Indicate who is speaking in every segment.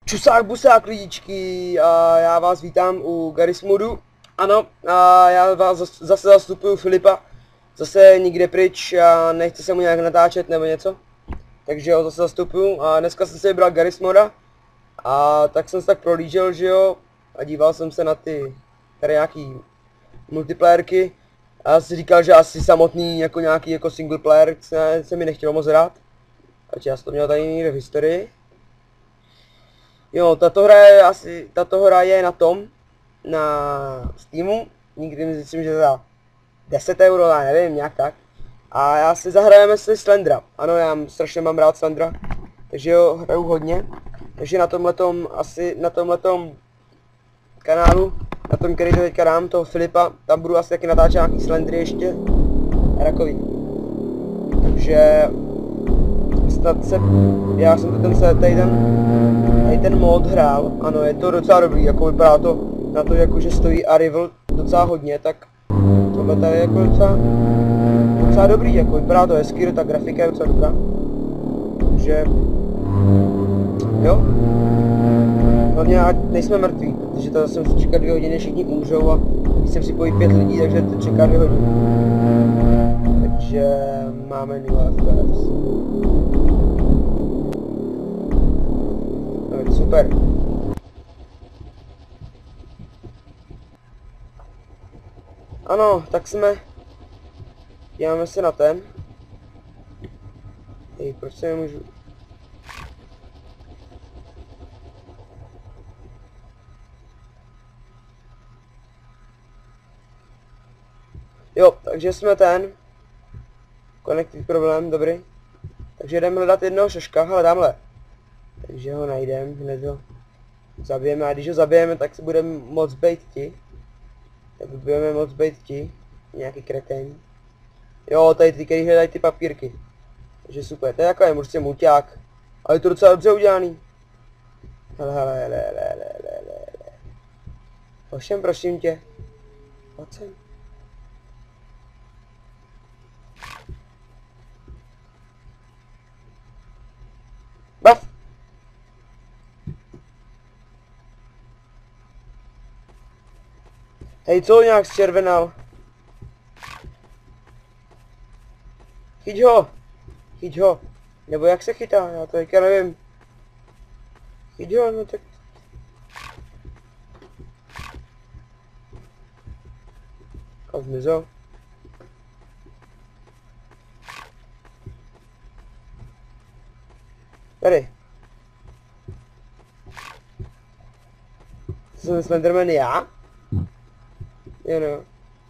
Speaker 1: Čusák busák lidičky, a já vás vítám u Garry's Modu. Ano, a já vás zase zastupuju Filipa. Zase nikde pryč a nechci se mu nějak natáčet nebo něco. Takže ho zase zastupuju a dneska jsem si vybral Garry's Moda. A tak jsem se tak prolížel, že jo, a díval jsem se na ty tady nějaký multiplayerky. A já si říkal, že asi samotný jako nějaký jako single player se mi nechtělo moc hrát. Takže já jsem to měl tady někde v historii. Jo, tato hra je na tom, na Steamu, nikdy myslím, že za 10 euro, já nevím, nějak tak. A já si zahrajeme si Slendra, ano, já strašně mám rád Slendra, takže jo, hraju hodně. Takže na tomhletom kanálu, na tom, který to teďka dám, toho Filipa, tam budu asi taky natáčet nějaký Slendry ještě, rakový. Takže snad já jsem to ten mod hrál, ano, je to docela dobrý, jako vypadá to na to, jako že stojí Arrival docela hodně, tak tohle tady je jako docela dobrý, jako vypadá to hezky, ta grafika je docela dobrá, takže jo, hlavně ať nejsme mrtví, protože to zase musím čekat 2 hodiny, všichni umřou a když jsem si pojí 5 lidí, takže to čeká 2 hodiny, takže máme 0 FPS. Super. Ano, tak jsme. Díváme se na ten. Hej, proč se nemůžu? Jo, takže jsme ten. Connected problém, dobrý. Takže jdeme hledat jednoho šaška, hele, tamhle. Takže ho najdeme, hned ho zabijeme a když ho zabijeme, tak si budeme moc bejt ti. Tak budeme moc bejt ti. Nějaký kretén. Jo, tady ty, který hledají ty papírky. Takže super, to je takový prostě mulťák. Ale je to docela dobře udělaný. Hele. Ovšem, prosím tě. Pojď sem. Bav! Hej, co nějak zčervenal? Chyť ho. Nebo jak se chytá, já to teďka nevím. Chyť ho, no tak. Kam zmizel? Tady. Jsem Slenderman já? Jo no.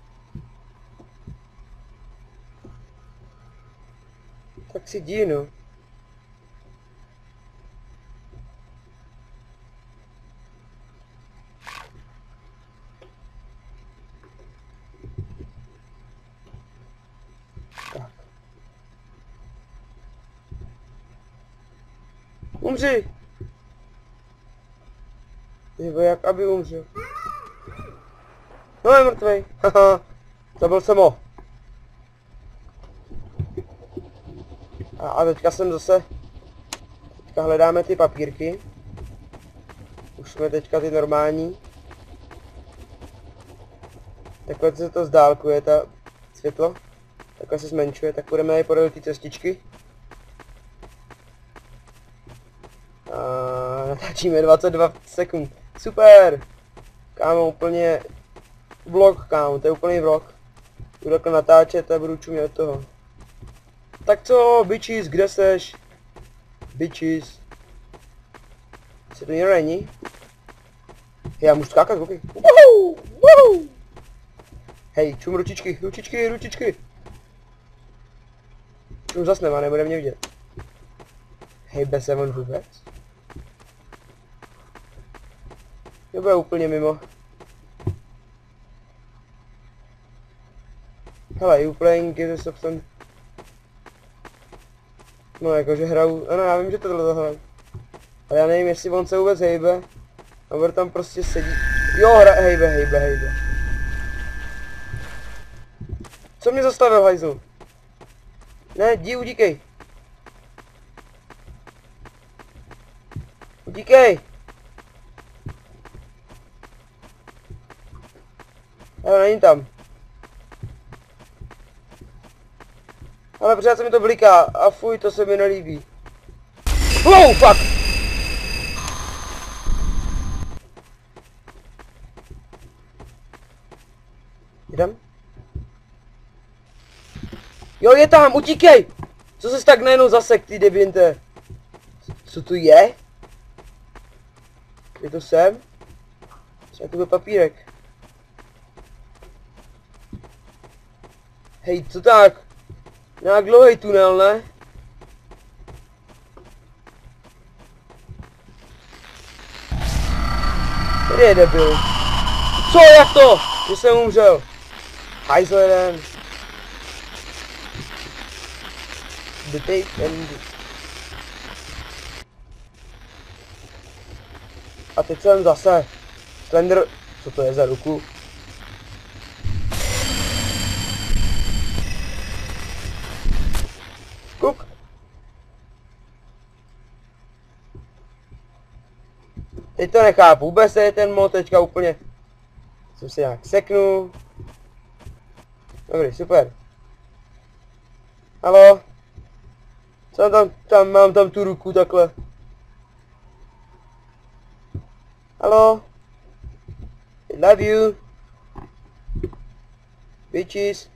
Speaker 1: Tak si jdi, no. Tak. Umři! Nebo jak aby umřel. No je mrtvej, haha, zabil jsem ho. A teďka jsem zase, teďka hledáme ty papírky. Už jsme teďka ty normální. Takhle se to zdálkuje, ta světlo. Takhle se zmenšuje, tak budeme tady podél ty cestičky. A natáčíme 22 sekund. Super! Kámo, úplně vlog, kámo, to je úplný vlog. Budu takhle natáčet a budu čumět od toho. Tak co, bitches, kde seš? Bitches. Se to někdo není? Já můžu skákat, ok. Woohoo! Hej, čum ručičky. Čum zasnem a nebude mě vidět. Hej, bez on vůbec. Nebo je úplně mimo. Hele, you playing is something. No jakože hraju, ano já vím, že to tohle hraju. Ale já nevím, jestli on se vůbec hejbe. Nebo tam prostě sedí. Jo, hejbe. Co mě zastavil, hajzl? Ne, jdi, utíkej. Utíkej! Ale není tam. Ale pořád se mi to bliká a fuj, to se mi nelíbí. Wow, fuck! Jdem? Jo, je tam, utíkej! Co ses tak najednou zasek, ty deviente? Co tu je? Je to sem? Třeba tu byl papírek. Hej, co tak? Nějak dlouhý tunel, ne? Tady je debil. Co, jak to? Že jsem umřel. Hajzl jeden. The tape and... A teď jsem zase. Slender... Co to je za ruku? Kuk. Teď to nechápu, vůbec je ten mod teďka úplně. Jsem se nějak seknul. Dobrý, super. Halo? Co mám tam tu ruku takhle. Halo? I love you. Bitches.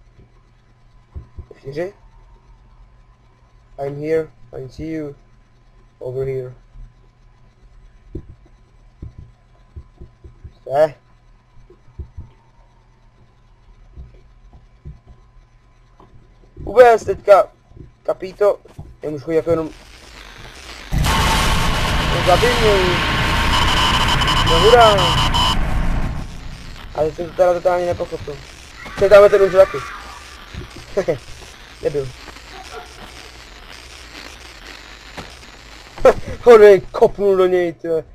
Speaker 1: 4. I'm here. I see you. Over here. Vůbec teďka kapito, nemůžu chodit jako jenom... No zabij mě. No hurá. Ale jsem to teda totálně nepochopil. Teď dáme ten už taky. Nebyl. On mě kopnul do něj, tyhle.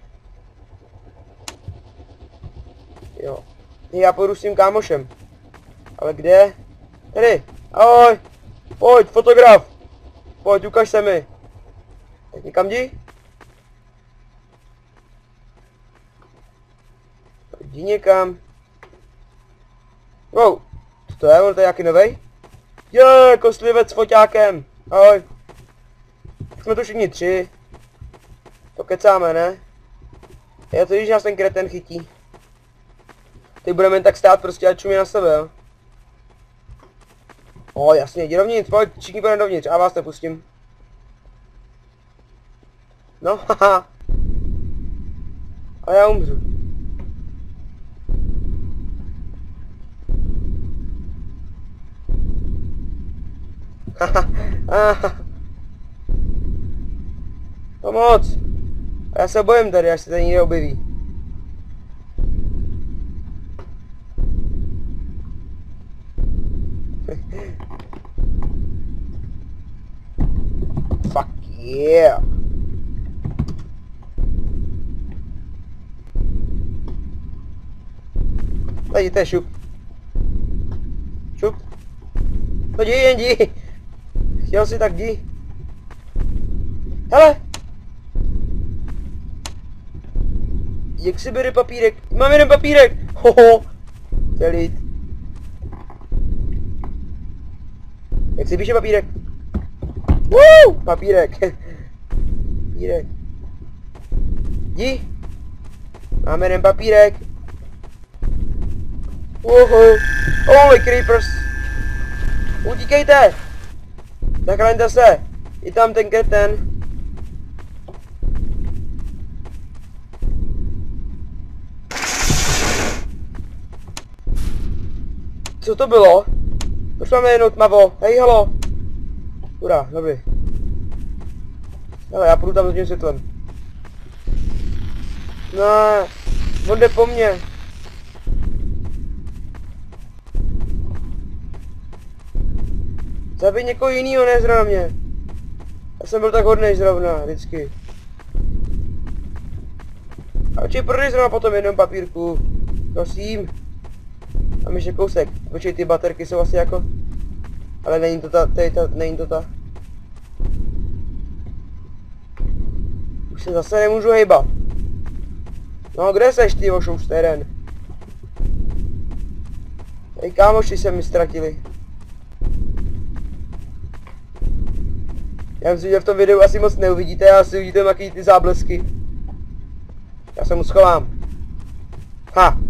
Speaker 1: Jo. Já půjdu s tím kámošem. Ale kde? Tady. Ahoj. Pojď, fotograf. Pojď, ukaž se mi. Tak někam jdi? Jdi někam. Wow. Co to je? On to je nějaký novej? Je, kostlivec s foťákem. Ahoj. Tak jsme tu všichni 3. To kecáme, ne? Já to víš, nás ten kreten chytí. Teď budeme jen tak stát prostě a čumí na sebe, jo? O, jasně, jdi dovnitř, pojď, všichni půjdeme dovnitř, a vás nepustím. No, haha. A já umřu. Haha. Pomoc. A já se bojím tady, až se tady někde objeví. Fuck yeah. Tady to je šup. Šup. No jdi, jen jdi. Chtěl si, tak jdi. Hele. Jak si bere papírek? Mám jeden papírek. Hoho. Chtěl jít. Jak si píše papírek? Papírek. Papírek. Jdi. Máme jeden papírek. Holy creepers. Utíkejte. Zachraňte se. Je tam ten kreten. Co to bylo? Už máme jenom tmavo. Hej, halo. Hurá, dobrý. Hele, já půjdu tam s tím světlem. No, on jde po mně. Zabij někoho jinýho, ne zrovna mě. Já jsem byl tak hodnej zrovna, vždycky. A určitě prodej zrovna po tom jednom papírku. Prosím. Mám ještě kousek. Počkej, ty baterky jsou asi jako... Ale není to ta, není to ta. Už se zase nemůžu hejbat. No, kde seš ty, šusteren? Hej kámoši se mi ztratili. Já myslím, že v tom videu asi moc neuvidíte, asi uvidíte jaký ty záblesky. Já se mu schovám. Ha!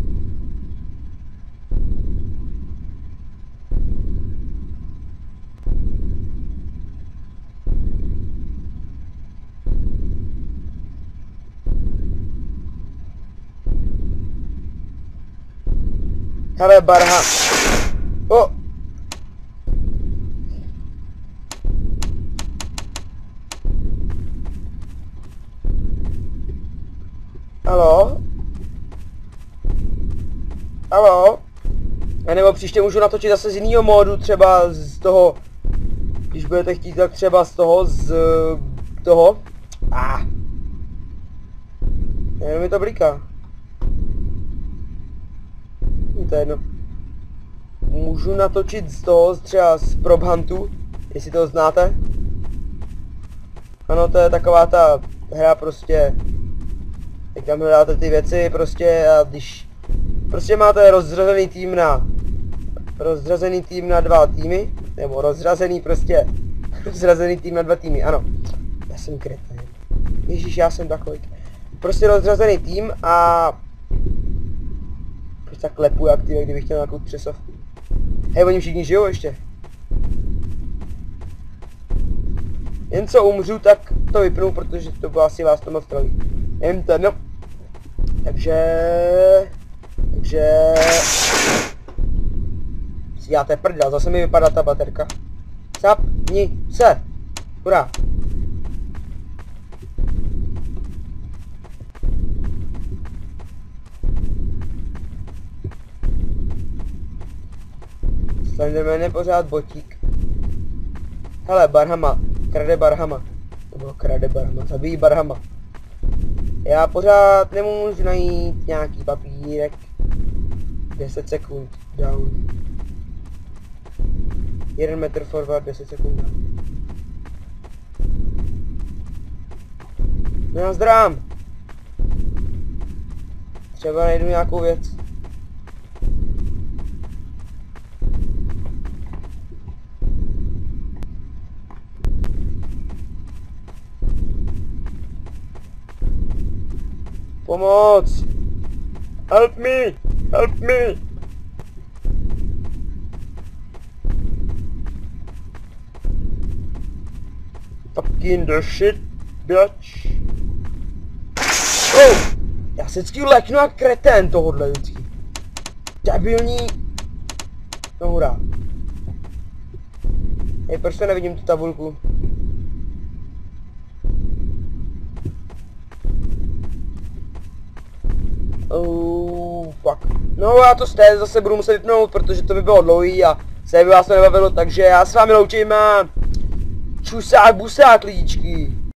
Speaker 1: Hele, barha. O! Halo? Halo? A nebo příště můžu natočit zase z jiného módu, třeba z toho, když budete chtít, tak třeba z toho. Jenom mi to bliká. To je jedno. Můžu natočit z toho, třeba z Probhuntu, jestli to znáte. Ano, to je taková ta hra prostě, jak tam hledáte ty věci prostě a když prostě máte rozřazený tým na dva týmy, nebo rozřazený tým na dva týmy, ano. Já jsem kretén. Ježíš, já jsem takový. Prostě rozřazený tým a tak klepu jak ty, kdybych chtěl nějakou přesovku. Hej, oni všichni žijou ještě. Jen co umřu, tak to vypnu, protože to bylo asi vás to moc trolí. Jen to, no. Takže... Já to je prdel, zase mi vypadá ta baterka. Zapni se! Hurá! Slenderman je pořád botík. Hele, Barhama. Krade Barhama. Nebo krade Barhama. Zabíjí Barhama. Já pořád nemůžu najít nějaký papírek. 10 sekund. Down. 1 metr forward, 10 sekund down. No já zdrám. Třeba najdu nějakou věc. Pomoc! Help me! Help me! Fucking the shit, bitch! Oh! Já se vždycky leknu jak kretén tohodle vždycky. Debilní... No hurá. Hej, proč to nevidím tu tabulku? Fuck. No já to zase budu muset vypnout, protože to by bylo dlouhý a se by vás to nebavilo, takže já s vámi loučím a čusák busák lidičky.